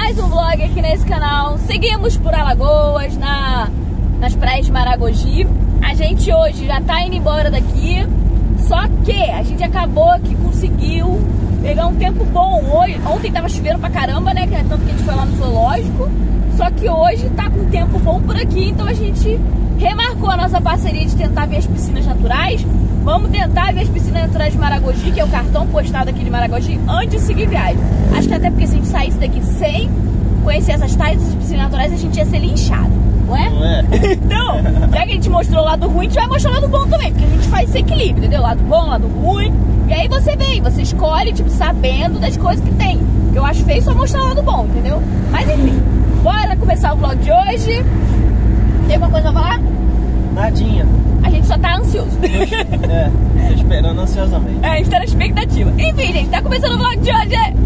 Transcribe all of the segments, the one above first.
mais um vlog aqui nesse canal. Seguimos por Alagoas, nas praias de Maragogi. A gente hoje já tá indo embora daqui. Só que a gente acabou que conseguiu pegar um tempo bom. Ontem tava chovendo pra caramba, né? Que é tanto que a gente foi lá no zoológico. Só que hoje tá com tempo bom por aqui. Então a gente remarcou a nossa parceria de tentar ver as piscinas naturais. Vamos tentar ver as piscinas naturais de Maragogi, que é o cartão postado aqui de Maragogi, antes de seguir viagem. Acho que até porque se a gente saísse daqui sem conhecer essas tais piscinas naturais, a gente ia ser linchado, não é? Não é? Então, já que a gente mostrou o lado ruim, a gente vai mostrar o lado bom também, porque a gente faz esse equilíbrio, entendeu? Lado bom, lado ruim. E aí você vem, você escolhe, tipo, sabendo das coisas que tem. Que eu acho feio só mostrar o lado bom, entendeu? Mas enfim, bora começar o vlog de hoje. Tem alguma coisa pra falar? Nadinha. A gente só tá ansioso. Tô esperando ansiosamente. A gente tá na expectativa. Enfim, gente, tá começando o vlog de hoje.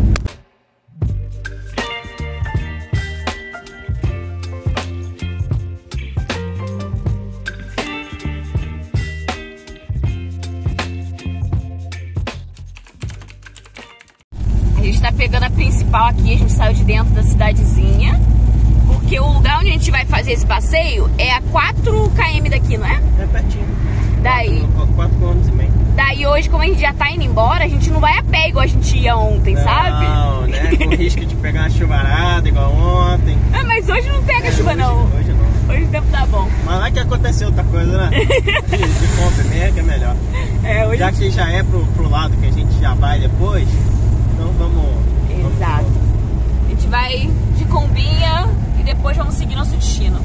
A gente tá pegando a principal aqui, a gente saiu de dentro da cidadezinha. Porque o lugar onde a gente vai fazer esse passeio é a 4 km daqui, não é? É pertinho. Daí 4 km e meio. Daí hoje, como a gente já tá indo embora, a gente não vai a pé igual a gente ia ontem, sabe? Não, né? Com risco de pegar uma chuvarada igual ontem. Ah, mas hoje não pega chuva não. Hoje não. Hoje o tempo tá bom. Mas lá que aconteceu outra coisa, né? De compra mesmo, que é melhor. Hoje... Já que já é pro lado que a gente já vai depois, então vamos... Exato. A gente vai de combinha e depois vamos seguir nosso destino.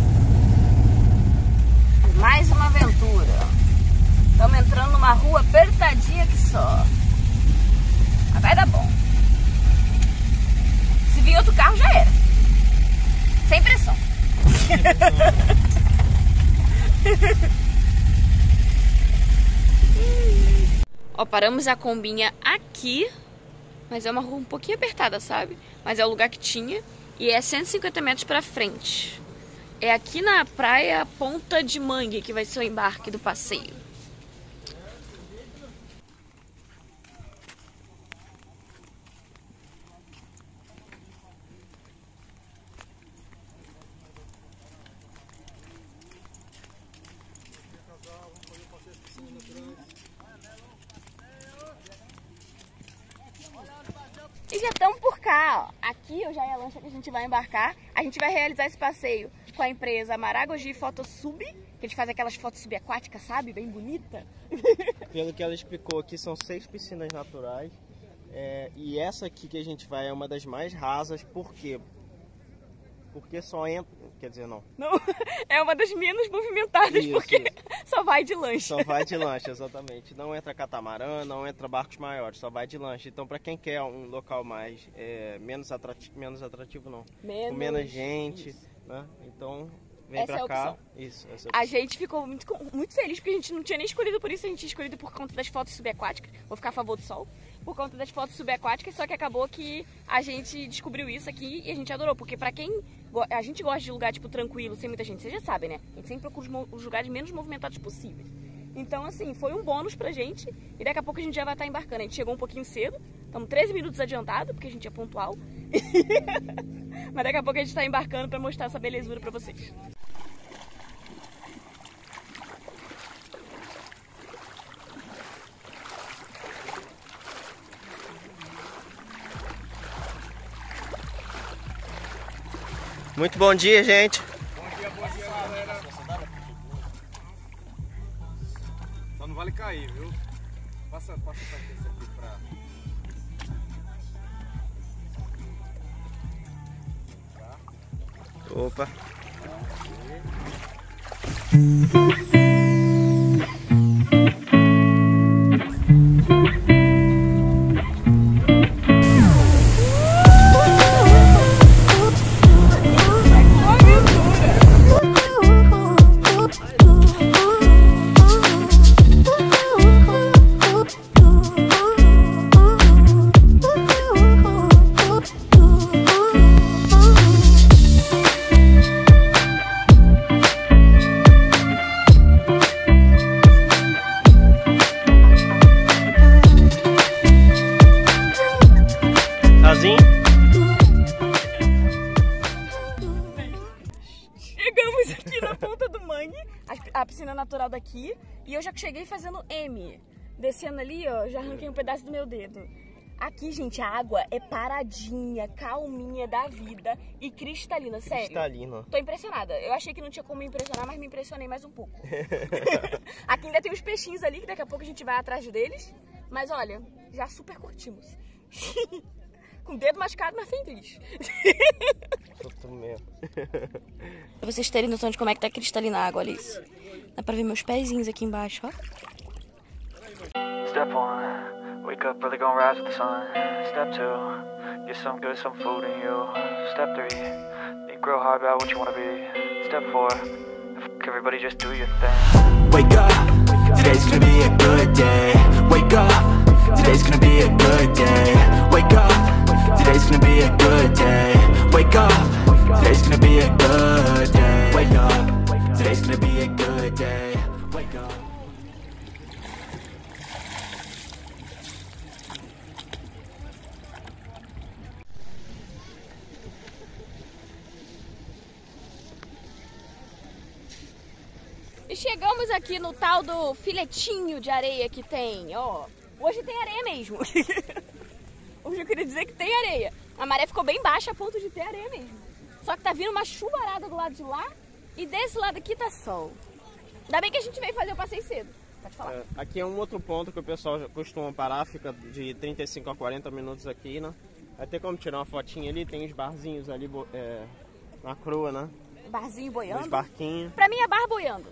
Mais uma aventura. Estamos entrando numa rua apertadinha que só. Mas vai dar bom. Se vir outro carro já era. Sem pressão. Ó, paramos a combinha aqui. Mas é uma rua um pouquinho apertada, sabe? Mas é o lugar que tinha. E é 150 metros pra frente. É aqui na praia Ponta de Mangue que vai ser o embarque do passeio. E já estamos por cá, ó. Aqui eu já é a lancha que a gente vai embarcar. A gente vai realizar esse passeio com a empresa Maragogi Fotosub, que eles fazem aquelas fotos subaquáticas, sabe? Bem bonita. Pelo que ela explicou, aqui são 6 piscinas naturais. E essa aqui que a gente vai é uma das mais rasas. Por quê? Porque só entra... Quer dizer, não. É uma das menos movimentadas, isso, porque isso. Só vai de lancha. Só vai de lancha, exatamente. Não entra catamarã, não entra barcos maiores, só vai de lancha. Então, para quem quer um local mais menos atrativo não. Com menos gente, né? Então, vem essa pra cá. Opção. Isso, essa é a opção. A gente ficou muito feliz, porque a gente não tinha nem escolhido por isso, a gente tinha escolhido por conta das fotos subaquáticas. Vou ficar a favor do sol. Por conta das fotos subaquáticas, só que acabou que a gente descobriu isso aqui e a gente adorou. Porque pra quem... A gente gosta de lugar, tipo, tranquilo, sem muita gente. Vocês já sabem, né? A gente sempre procura os lugares menos movimentados possíveis. Então, assim, foi um bônus pra gente. E daqui a pouco a gente já vai estar embarcando. A gente chegou um pouquinho cedo. Estamos 13 minutos adiantado, porque a gente é pontual. Mas daqui a pouco a gente tá embarcando pra mostrar essa belezura pra vocês. Muito bom dia, gente. Bom dia, galera. Só não vale cair, viu? Passa pra esse aqui pra... Opa. pessoal daqui. E eu já cheguei fazendo M. Descendo ali, ó, já arranquei um pedaço do meu dedo. Aqui, gente, a água é paradinha, calminha da vida e cristalina, sério. Cristalina. Tô impressionada. Eu achei que não tinha como me impressionar, mas me impressionei mais um pouco. Aqui ainda tem os peixinhos ali, que daqui a pouco a gente vai atrás deles. Mas olha, já super curtimos. Com o dedo machucado, mas feliz. Pra vocês terem noção de como é que tá cristalina a água, olha isso. Dá pra ver meus pezinhos aqui embaixo, ó. Step 1, wake up early, gonna rise with the sun. Step 2, get some good, some food in you. Step 3, think real hard about what you wanna be. Step 4, everybody just do your thing. Wake up, today's gonna be a good day. Wake up, today's gonna be a good day. Wake up, today's gonna be a good day. Wake up, today's gonna be a good day. Wake up, today's gonna be a good day. Wake up. E chegamos aqui no tal do filetinho de areia que tem, ó. Hoje tem areia mesmo. Hoje eu queria dizer que tem areia. A maré ficou bem baixa a ponto de ter areia mesmo. Só que tá vindo uma chuvarada do lado de lá e desse lado aqui tá sol. Ainda bem que a gente veio fazer o passeio cedo. Pode falar. Aqui é um outro ponto que o pessoal costuma parar, fica de 35 a 40 minutos aqui, né? Vai ter como tirar uma fotinha ali, tem os barzinhos ali na crua, né? Barzinho boiando. Os barquinhos. Pra mim é bar boiando.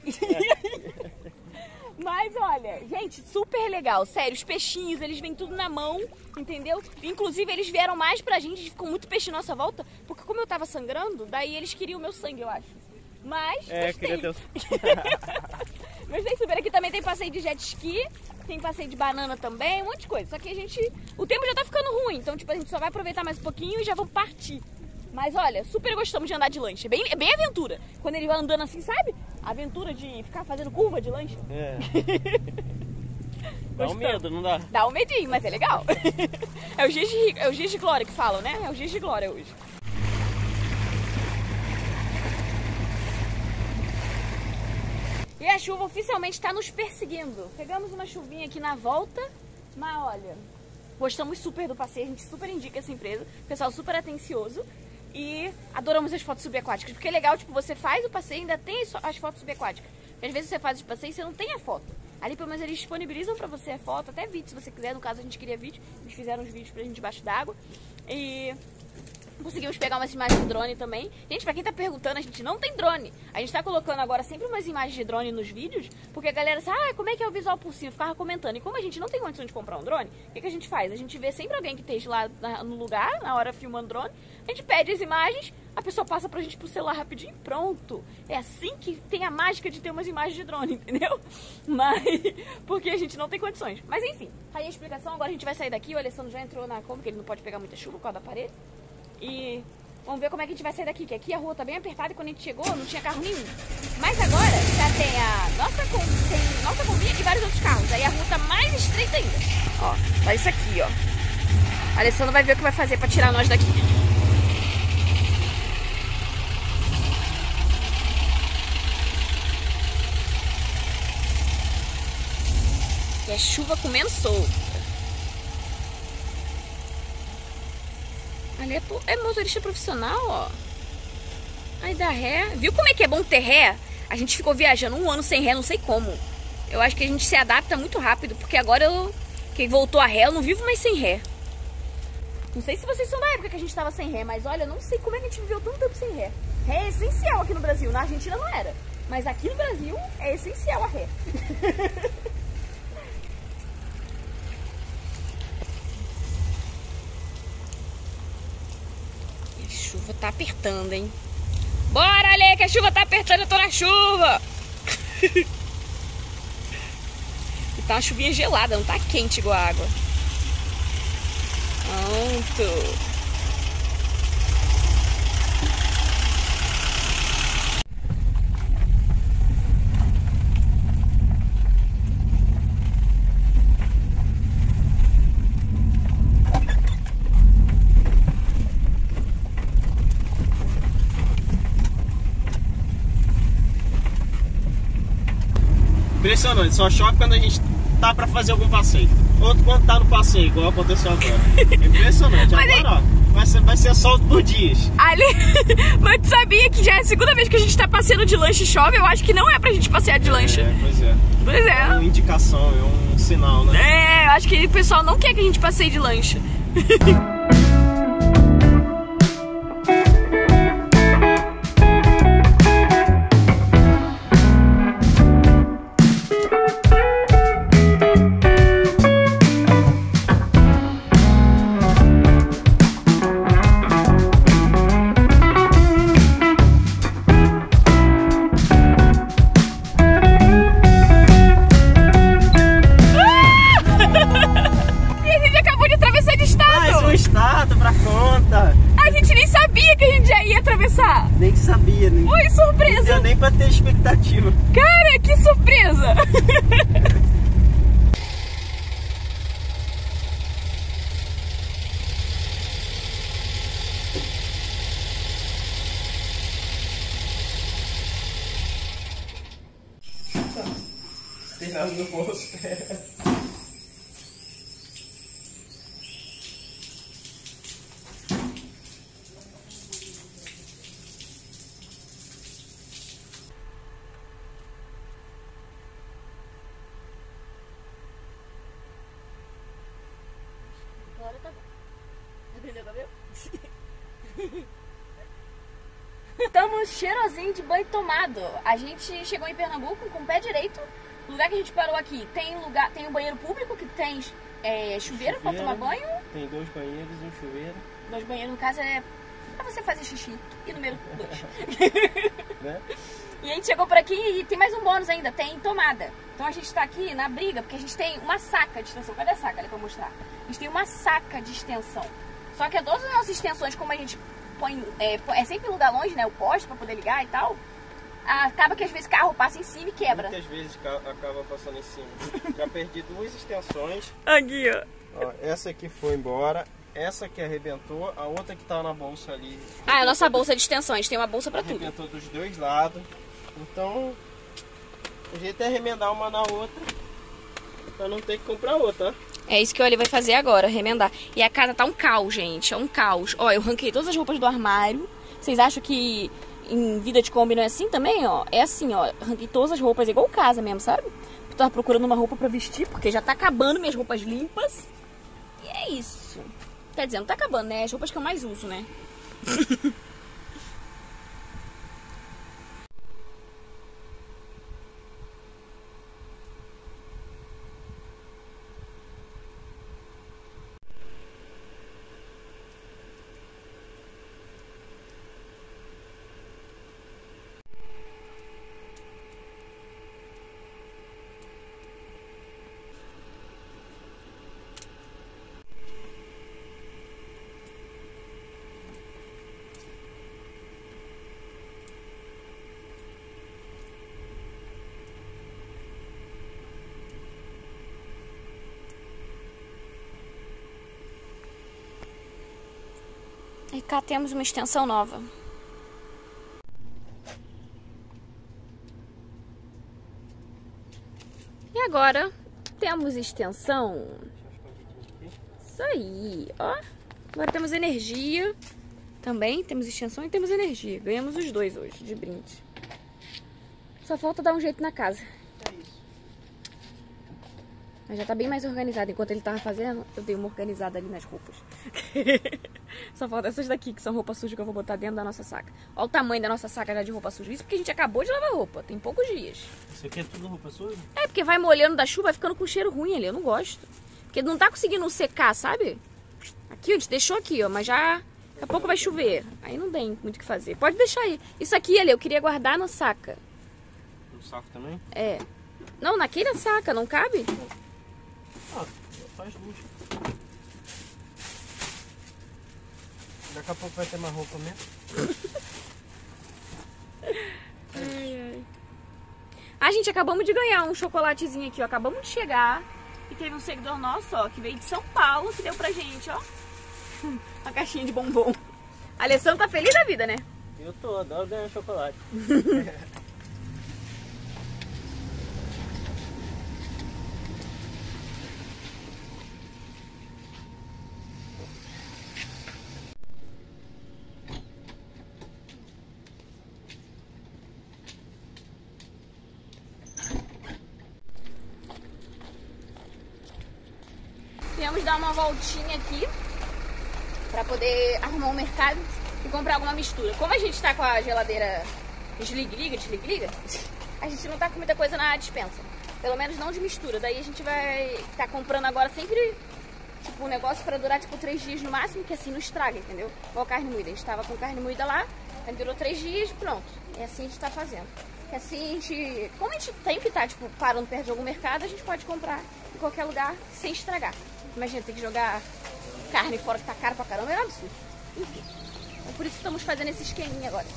Mas olha, gente, super legal, sério, os peixinhos, eles vêm tudo na mão, entendeu? Inclusive eles vieram mais pra gente, ficou muito peixe na nossa volta, porque como eu tava sangrando, daí eles queriam o meu sangue, eu acho. Mas, queria ter... Mas tem super, aqui também tem passeio de jet ski, tem passeio de banana também, um monte de coisa. Só que o tempo já tá ficando ruim, então tipo, a gente só vai aproveitar mais um pouquinho e já vamos partir. Mas olha, super gostamos de andar de lancha, é bem aventura. Quando ele vai andando assim, sabe? A aventura de ficar fazendo curva de lancha. Dá um medo, não dá? Dá um medinho, mas é legal. É os dias de glória que falam, né? É os dias de glória hoje. E a chuva oficialmente está nos perseguindo. Pegamos uma chuvinha aqui na volta, mas olha, gostamos super do passeio, a gente super indica essa empresa, pessoal super atencioso. E adoramos as fotos subaquáticas, porque é legal, tipo, você faz o passeio e ainda tem as fotos subaquáticas. Porque às vezes você faz o passeio e você não tem a foto. Ali pelo menos eles disponibilizam pra você a foto, até vídeo se você quiser. No caso a gente queria vídeo, eles fizeram uns vídeos pra gente debaixo d'água. E conseguimos pegar umas imagens de drone também. Gente, pra quem tá perguntando, a gente não tem drone. A gente tá colocando agora sempre umas imagens de drone nos vídeos, porque a galera sabe, como é que é o visual por cima? Ficava comentando. E como a gente não tem condição de comprar um drone, o que a gente faz? A gente vê sempre alguém que esteja lá no lugar, na hora filmando drone, a gente pede as imagens, a pessoa passa pra gente pro celular rapidinho e pronto. É assim que tem a mágica de ter umas imagens de drone, entendeu? Mas, porque a gente não tem condições. Mas enfim, tá aí a explicação. Agora a gente vai sair daqui, o Alessandro já entrou na Kombi, que ele não pode pegar muita chuva por causa da parede. E vamos ver como é que a gente vai sair daqui, que aqui a rua tá bem apertada e quando a gente chegou não tinha carro nenhum. Mas agora já tem a nossa Kombi e vários outros carros. Aí a rua tá mais estreita ainda. Ó, tá isso aqui, ó. A Alessandra vai ver o que vai fazer pra tirar nós daqui. E a chuva comendo solta. Ali é motorista profissional, ó. Aí dá ré. Viu como é que é bom ter ré? A gente ficou viajando um ano sem ré, não sei como. Eu acho que a gente se adapta muito rápido, porque agora quem voltou a ré, eu não vivo mais sem ré. Não sei se vocês são da época que a gente tava sem ré, mas olha, eu não sei como é que a gente viveu tanto tempo sem ré. Ré é essencial aqui no Brasil, na Argentina não era. Mas aqui no Brasil é essencial a ré. A chuva tá apertando, hein? Bora, Alê, que a chuva tá apertando, eu tô na chuva! E tá uma chuvinha gelada, não tá quente igual a água. Pronto! impressionante, só chove quando a gente tá pra fazer algum passeio. Outro quando tá no passeio, igual aconteceu agora. É impressionante. Agora, ó, vai ser sol por dias. Ali, mas tu sabia que já é a segunda vez que a gente tá passeando de lancha e chove? Eu acho que não é pra gente passear de lancha. Pois é. Pois é. É uma indicação, é um sinal, né? É, eu acho que o pessoal não quer que a gente passeie de lancha. Nem sabia, nem. Foi surpresa! Não deu nem pra ter expectativa. Cara, que surpresa! Tem nada no bolso. Agora tá bom. Aprendeu o cabelo? Estamos cheirosinho de banho tomado. A gente chegou em Pernambuco com o pé direito. O lugar que a gente parou aqui tem um banheiro público que tem chuveiro para tomar banho. Tem 2 banheiros e um chuveiro. 2 banheiros, no caso, é pra você fazer xixi. E número 2. Né? E a gente chegou por aqui e tem mais um bônus ainda, tem tomada. Então a gente tá aqui na briga, porque a gente tem uma saca de extensão. Cadê a saca ali pra mostrar? A gente tem uma saca de extensão. Só que todas as nossas extensões, como a gente põe, é sempre em lugar longe, né, o poste pra poder ligar e tal, acaba que às vezes o carro passa em cima e quebra. Muitas vezes acaba passando em cima. Já perdi 2 extensões. Aqui, ó. Essa aqui foi embora. Essa aqui arrebentou, a outra que tá na bolsa ali. Ah, é a nossa bolsa de extensões, tem uma bolsa pra tudo. Arrebentou dos 2 lados. Então, o jeito é remendar uma na outra pra não ter que comprar outra. É isso que o Ali vai fazer agora, remendar. E a casa tá um caos, gente, é um caos. Ó, eu ranquei todas as roupas do armário. Vocês acham que em vida de Kombi não é assim também, ó? É assim, ó, ranquei todas as roupas, igual casa mesmo, sabe? Eu tava procurando uma roupa pra vestir, porque já tá acabando minhas roupas limpas. E é isso. Quer dizer, não tá acabando, né? As roupas que eu mais uso, né? E cá temos uma extensão nova. E agora temos extensão. Isso aí, ó. Agora temos energia. Também temos extensão e temos energia. Ganhamos os 2 hoje de brinde. Só falta dar um jeito na casa. Mas já tá bem mais organizado. Enquanto ele tava fazendo, eu dei uma organizada ali nas roupas. Só falta essas daqui, que são roupa suja, que eu vou botar dentro da nossa saca. Olha o tamanho da nossa saca já de roupa suja. Isso porque a gente acabou de lavar roupa. Tem poucos dias. Isso aqui é tudo roupa suja? É, porque vai molhando da chuva, vai ficando com cheiro ruim ali. Eu não gosto. Porque não tá conseguindo secar, sabe? Aqui, a gente deixou aqui, ó. Mas já... Daqui a pouco vai chover. Aí não tem muito o que fazer. Pode deixar aí. Isso aqui, ali, eu queria guardar na saca. No saco também? É. Não, naquele saca, não cabe? Ah, faz luxo. Daqui a pouco vai ter mais roupa mesmo. Ai, ai. A gente acabamos de ganhar um chocolatezinho aqui, ó. Acabamos de chegar. E teve um seguidor nosso, ó, que veio de São Paulo, que deu pra gente, ó. Uma caixinha de bombom. A Alessandro tá feliz da vida, né? Eu tô, adoro ganhar chocolate. Viemos dar uma voltinha aqui pra poder arrumar um mercado e comprar alguma mistura. Como a gente tá com a geladeira desliga, a gente não tá com muita coisa na dispensa. Pelo menos não de mistura. Daí a gente vai estar comprando agora sempre, tipo, um negócio pra durar, tipo, 3 dias no máximo, que assim não estraga, entendeu? Igual carne moída. A gente tava com carne moída lá, aí durou 3 dias, pronto. É assim a gente tá fazendo. Que assim a gente, como a gente tem que estar, tipo, parando perto de algum mercado, a gente pode comprar em qualquer lugar sem estragar. Imagina, ter que jogar carne fora que tá caro pra caramba, é um absurdo. Enfim, é por isso que estamos fazendo esse esqueminha agora.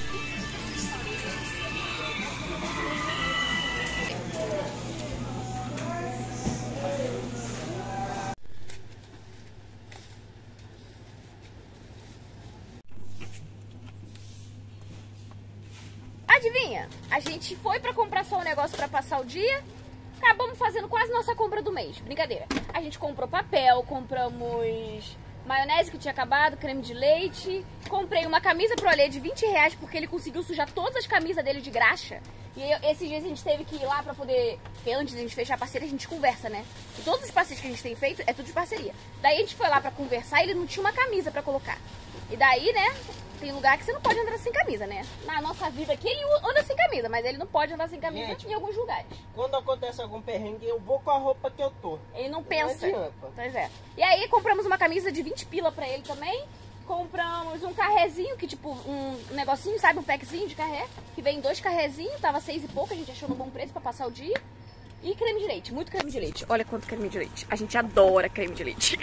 Adivinha? A gente foi pra comprar só um negócio pra passar o dia, acabamos fazendo quase nossa compra do mês. Brincadeira. A gente comprou papel, compramos maionese que tinha acabado, creme de leite, comprei uma camisa pro Alê de R$20 porque ele conseguiu sujar todas as camisas dele de graxa. E esses dias a gente teve que ir lá pra poder, porque antes de a gente fechar a parceria a gente conversa, né? E todos os passeios que a gente tem feito é tudo de parceria. Daí a gente foi lá pra conversar e ele não tinha uma camisa pra colocar. E daí, né, tem lugar que você não pode andar sem camisa, né? Na nossa vida aqui ele anda sem camisa, mas ele não pode andar sem camisa, gente, em alguns lugares. Quando acontece algum perrengue, eu vou com a roupa que eu tô. Ele não pensa. Não adianta. Pois é. E aí compramos uma camisa de 20 pila pra ele também. Compramos um carrezinho, que tipo, um negocinho, sabe? Um packzinho de carré, que vem 2 carrezinhos, tava 6 e pouco, a gente achou no bom preço pra passar o dia. E creme de leite, muito creme de leite. Olha quanto creme de leite. A gente adora creme de leite.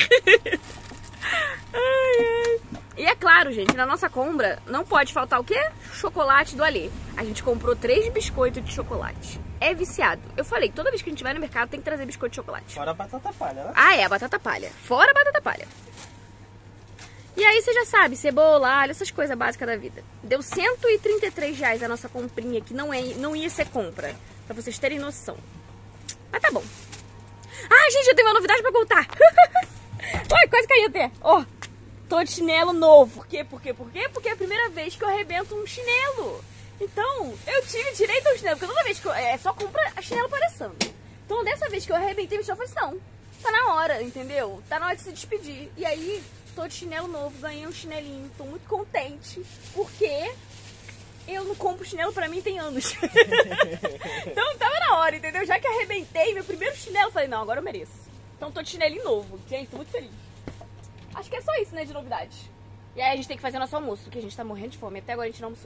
Ai, ai. E é claro, gente, na nossa compra não pode faltar o quê? Chocolate do Alê. A gente comprou 3 biscoitos de chocolate. É viciado. Eu falei, toda vez que a gente vai no mercado tem que trazer biscoito de chocolate. Fora a batata palha, né? Ah, é, a batata palha. Fora a batata palha. E aí você já sabe, cebola, alho, essas coisas básicas da vida. Deu R$133 a nossa comprinha, que não ia ser compra. Pra vocês terem noção. Mas tá bom. Ah, gente, eu tenho uma novidade pra contar. Oi, quase caí até. Ó, tô de chinelo novo. Por quê? Porque é a primeira vez que eu arrebento um chinelo. Então, eu tive direito ao chinelo. Porque toda vez que eu... só compra a chinelo parecendo. Então, dessa vez que eu arrebentei o chinelo, eu falei assim, não, tá na hora, entendeu? Tá na hora de se despedir. E aí, tô de chinelo novo, ganhei um chinelinho. Tô muito contente. Porque eu não compro chinelo pra mim tem anos. Então, tava na hora, entendeu? Já que arrebentei meu primeiro chinelo, falei, não, agora eu mereço. Então tô de chinelinho novo, gente, tô muito feliz. Acho que é só isso, né, de novidade. E aí a gente tem que fazer nosso almoço, porque a gente tá morrendo de fome. Até agora a gente não almoçou.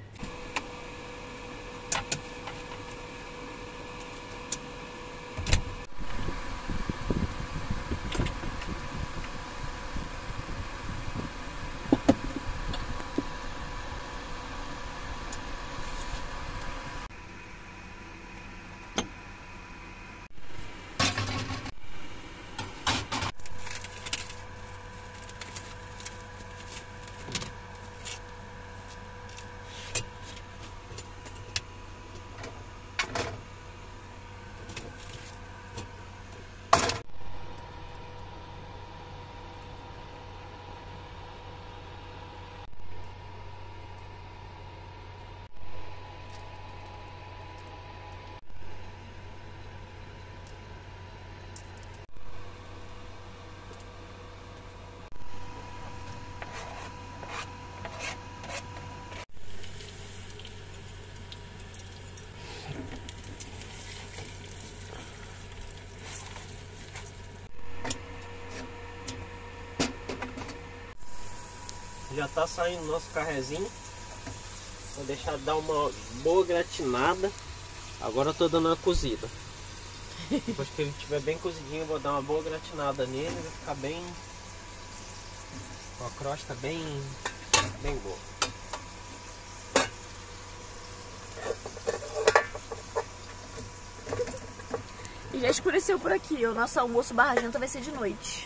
Já tá saindo nosso carrezinho. Vou deixar dar uma boa gratinada. Agora eu tô dando uma cozida. Depois que ele estiver bem cozidinho, eu vou dar uma boa gratinada nele. Vai ficar bem... com a crosta bem boa. E já escureceu por aqui. O nosso almoço barra janta vai ser de noite.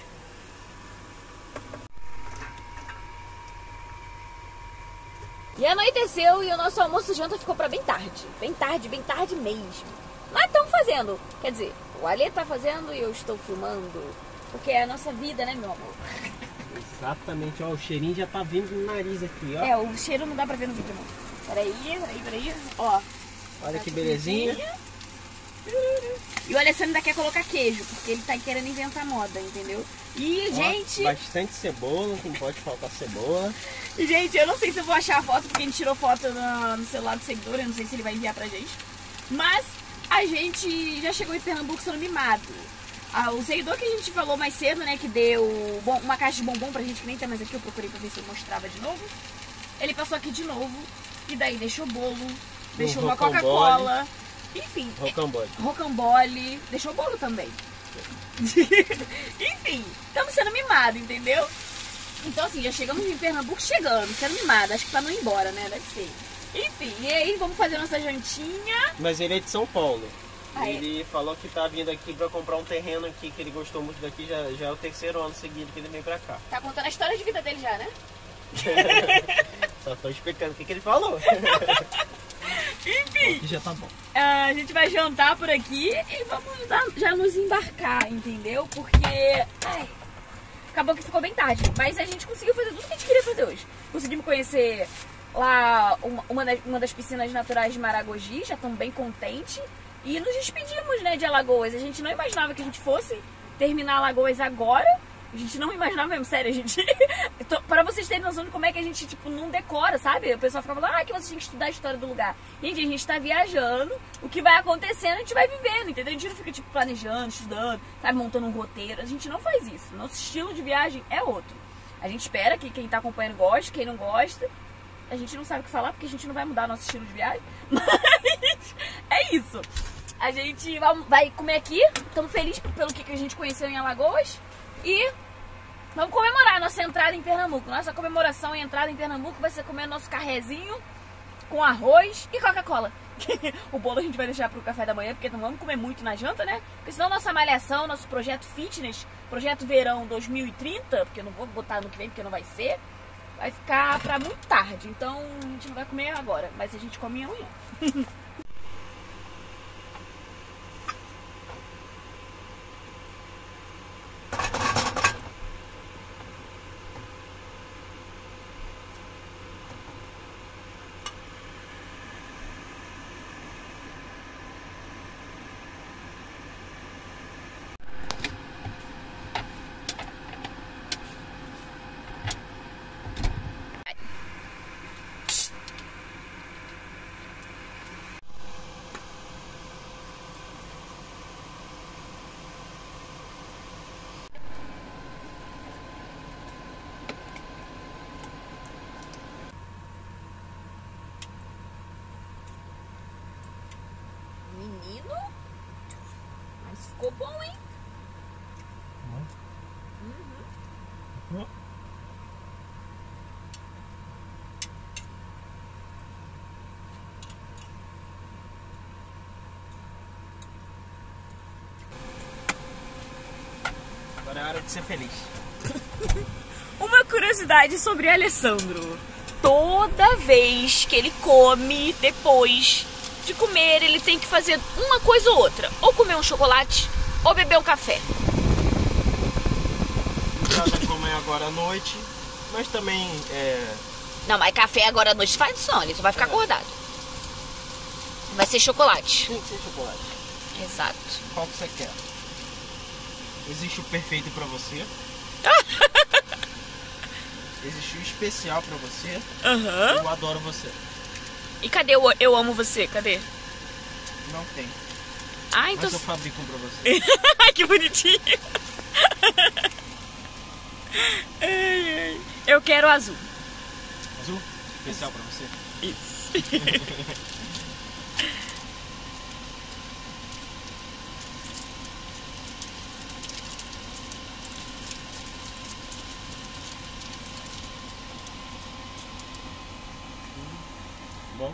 E anoiteceu e o nosso almoço janta ficou pra bem tarde. Bem tarde mesmo. Nós estamos fazendo. Quer dizer, o Alê tá fazendo e eu estou filmando. Porque é a nossa vida, né, meu amor? Exatamente, ó, o cheirinho já tá vindo no nariz aqui, ó. É, o cheiro não dá pra ver no vídeo, não. Peraí. Ó. Olha que belezinha. E o Alessandro ainda quer colocar queijo, porque ele tá querendo inventar moda, entendeu? E, gente... Bastante cebola, não pode faltar cebola. E, gente, eu não sei se eu vou achar a foto, porque a gente tirou foto no celular do seguidor, eu não sei se ele vai enviar pra gente. Mas a gente já chegou em Pernambuco sendo mimado. O seguidor que a gente falou mais cedo, né, que deu uma caixa de bombom pra gente, que nem tem mais aqui, eu procurei pra ver se eu mostrava de novo. Ele passou aqui de novo, e daí deixou bolo, deixou uma Coca-Cola, enfim. Rocambole, deixou bolo também. Enfim, estamos sendo mimados, entendeu? Então assim, já chegamos em Pernambuco sendo mimados, acho que pra não ir embora, né, deve ser. Enfim, e aí vamos fazer nossa jantinha. Mas ele é de São Paulo. Ele falou que tá vindo aqui pra comprar um terreno aqui, que ele gostou muito daqui, já é o 3º ano seguido que ele vem pra cá. Tá contando a história de vida dele já, né? Só tô explicando o que ele falou. Enfim, aqui já tá bom. A gente vai jantar por aqui e vamos já nos embarcar, entendeu? Porque acabou que ficou bem tarde, mas a gente conseguiu fazer tudo que a gente queria fazer hoje. Conseguimos conhecer lá uma das piscinas naturais de Maragogi, já estamos bem contentes. E nos despedimos, né, de Alagoas. A gente não imaginava que a gente fosse terminar Alagoas agora. A gente não imaginava mesmo, sério, a gente... Pra vocês terem noção de como é que a gente, tipo, não decora, sabe? O pessoal fica falando, que você tem que estudar a história do lugar. Gente, a gente tá viajando, o que vai acontecendo a gente vai vivendo, entendeu? A gente não fica, tipo, planejando, estudando, sabe, montando um roteiro. A gente não faz isso. Nosso estilo de viagem é outro. A gente espera que quem tá acompanhando goste, quem não gosta... A gente não sabe o que falar, porque a gente não vai mudar nosso estilo de viagem. Mas é isso. A gente vai comer aqui. Estamos felizes pelo que a gente conheceu em Alagoas. E vamos comemorar a nossa entrada em Pernambuco. Nossa comemoração e entrada em Pernambuco vai ser comer nosso carrezinho com arroz e Coca-Cola. O bolo a gente vai deixar pro café da manhã, porque não vamos comer muito na janta, né? Porque senão nossa malhação, nosso projeto fitness, projeto verão 2030, porque eu não vou botar no que vem, porque não vai ser, vai ficar pra muito tarde. Então a gente não vai comer agora, mas a gente come amanhã. Menino, mas ficou bom, hein? Agora é hora de ser feliz. Uma curiosidade sobre Alessandro. Toda vez que ele come, depois de comer, ele tem que fazer uma coisa ou outra. Ou comer um chocolate, ou beber um café. Nada comer agora à noite, mas também Não, mas café agora à noite faz sono, ele só vai ficar acordado. Vai ser chocolate. tem que ser chocolate. Exato. Qual que você quer? Existe o perfeito pra você. Existe o especial pra você. Eu adoro você. E cadê o eu amo você? Cadê? Não tem. Ah, então... Mas eu fabrico pra você. Que bonitinho. Eu quero azul. Azul? Especial pra você? Isso. Bom.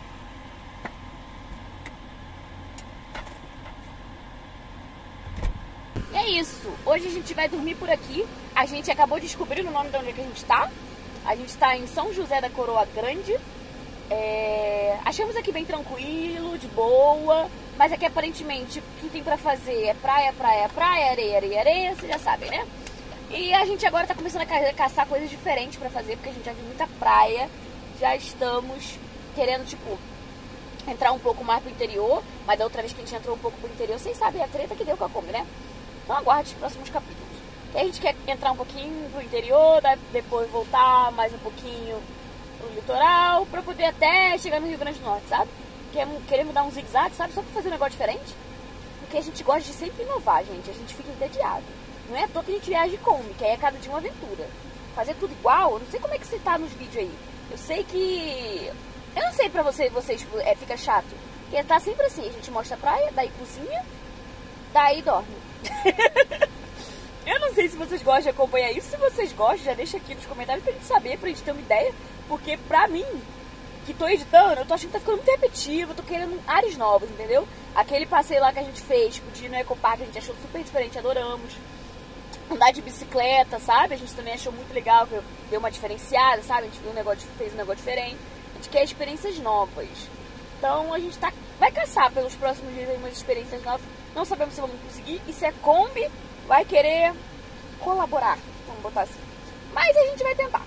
E é isso. Hoje a gente vai dormir por aqui. A gente acabou de descobrir o nome de onde é que a gente tá. A gente tá em São José da Coroa Grande. Achamos aqui bem tranquilo, de boa. Mas aqui aparentemente o que tem pra fazer é praia, praia, praia, areia, areia, areia. Vocês já sabem, né? E a gente agora tá começando a caçar coisas diferentes pra fazer, porque a gente já viu muita praia. Já estamos querendo, tipo, entrar um pouco mais pro interior, mas da outra vez que a gente entrou um pouco pro interior, vocês sabem a treta que deu com a Kombi, né? Então aguarde os próximos capítulos. Que a gente quer entrar um pouquinho pro interior, depois voltar mais um pouquinho pro litoral, pra poder até chegar no Rio Grande do Norte, sabe? Queremos dar um zigue-zague, sabe? Só pra fazer um negócio diferente. Porque a gente gosta de sempre inovar, gente. A gente fica entediado. Não é à toa que a gente viaja de Kombi, que aí é cada dia uma aventura. Fazer tudo igual, eu não sei como é que você tá nos vídeos aí. Eu sei que... Eu não sei pra vocês fica chato. Porque tá sempre assim, a gente mostra a praia, daí cozinha, daí dorme. Eu não sei se vocês gostam de acompanhar isso. Se vocês gostam, já deixa aqui nos comentários pra gente saber, pra gente ter uma ideia. Porque pra mim, que tô editando, eu tô achando que tá ficando muito repetitivo, eu tô querendo áreas novas, entendeu? Aquele passeio lá que a gente fez, de ir no Ecopark, a gente achou super diferente, adoramos. Andar de bicicleta, sabe? A gente também achou muito legal, que deu uma diferenciada, sabe? A gente viu fez um negócio diferente. A gente quer experiências novas. Então a gente vai caçar pelos próximos dias aí umas experiências novas. Não sabemos se vamos conseguir. E se a Kombi vai querer colaborar, vamos botar assim. Mas a gente vai tentar.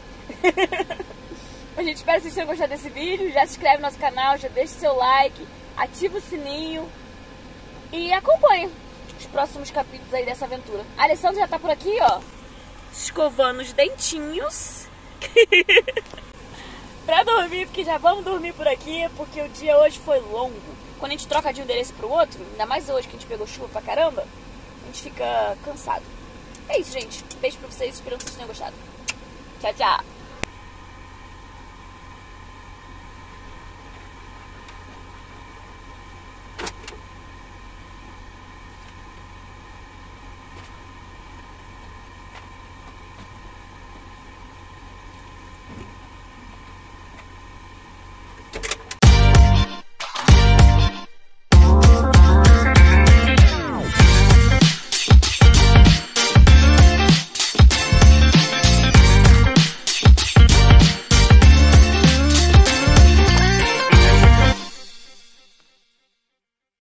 A gente espera que vocês tenham gostado desse vídeo. Já se inscreve no nosso canal, já deixa seu like, ativa o sininho e acompanha os próximos capítulos aí dessa aventura. A Alessandra já tá por aqui, ó, escovando os dentinhos pra dormir, porque já vamos dormir por aqui, porque o dia hoje foi longo. Quando a gente troca de um endereço pro outro, ainda mais hoje que a gente pegou chuva pra caramba, a gente fica cansado. É isso, gente. Beijo pra vocês, espero que vocês tenham gostado. Tchau, tchau.